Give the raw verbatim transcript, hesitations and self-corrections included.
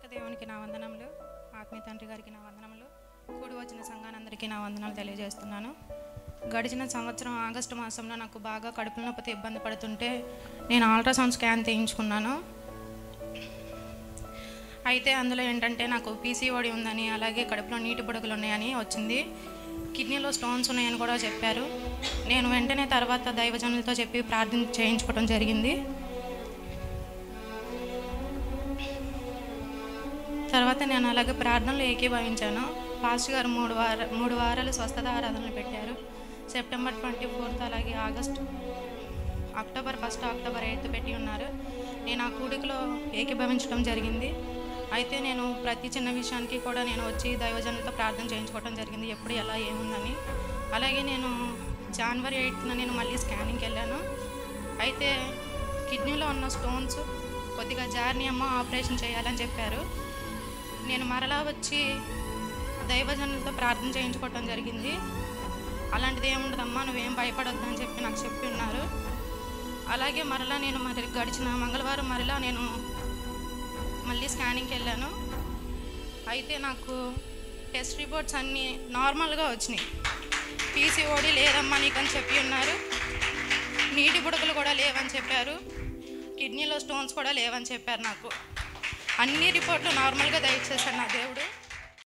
దేవునికి నా వందనములు, ఆత్మీయ తండ్రి గారికి నా వందనములు, కూడి వచ్చిన సంఘానందరికీ నా వందనాలు తెలియజేస్తున్నాను. గడిచిన సంవత్సరం ఆగస్టు మాసంలో నాకు బాగా కడుపులో నొప్పితో ఇబ్బంది పడుతుంటే నేను అల్ట్రాసౌండ్ స్కాన్ తీయించుకున్నాను. అయితే అందులో ఏంటంటే నాకు పీసీఓడి ఉందని, అలాగే కడుపులో నీటి బుడగలు ఉన్నాయని వచ్చింది. కిడ్నీలో స్టోన్స్ ఉన్నాయని కూడా చెప్పారు. నేను వెంటనే తర్వాత దైవజనులతో చెప్పి ప్రార్థన చేయించుకోవడం జరిగింది. తర్వాత నేను అలాగే ప్రార్థనలు ఏకీభవించాను. పాస్టర్ గారు మూడు వార మూడు వారాలు స్వస్థత ఆరాధనలు పెట్టారు. సెప్టెంబర్ ట్వంటీ ఫోర్త్ అలాగే August October first October eighth పెట్టి ఉన్నారు. నేను ఆ కూడికలో ఏకీభవించడం జరిగింది. అయితే నేను ప్రతి చిన్న విషయానికి కూడా నేను వచ్చి దైవజనులతో ప్రార్థన చేయించుకోవడం జరిగింది, ఎప్పుడు ఎలా ఏముందని. అలాగే నేను జనవరి ఎయిత్న నేను మళ్ళీ స్కానింగ్కి వెళ్ళాను. అయితే కిడ్నీలో ఉన్న స్టోన్స్ కొద్దిగా జారినాయమ్మా, ఆపరేషన్ చేయాలని చెప్పారు. నేను మరలా వచ్చి దైవజనులతో ప్రార్థన చేయించుకోవటం జరిగింది. అలాంటిది ఏముండదమ్మా, నువ్వేం భయపడొద్దు అని చెప్పి నాకు చెప్పి ఉన్నారు. అలాగే మరలా నేను మరి గడిచిన మంగళవారం మరలా నేను మళ్ళీ స్కానింగ్కి వెళ్ళాను. అయితే నాకు టెస్ట్ రిపోర్ట్స్ అన్నీ నార్మల్గా వచ్చినాయి. పీసీఓడి లేదమ్మా నీకు అని చెప్పి ఉన్నారు. నీటి బుడగలు కూడా లేవని చెప్పారు. కిడ్నీలో స్టోన్స్ కూడా లేవని చెప్పారు. నాకు అన్ని రిపోర్ట్లు నార్మల్గా దయచేశాడు నా దేవుడు.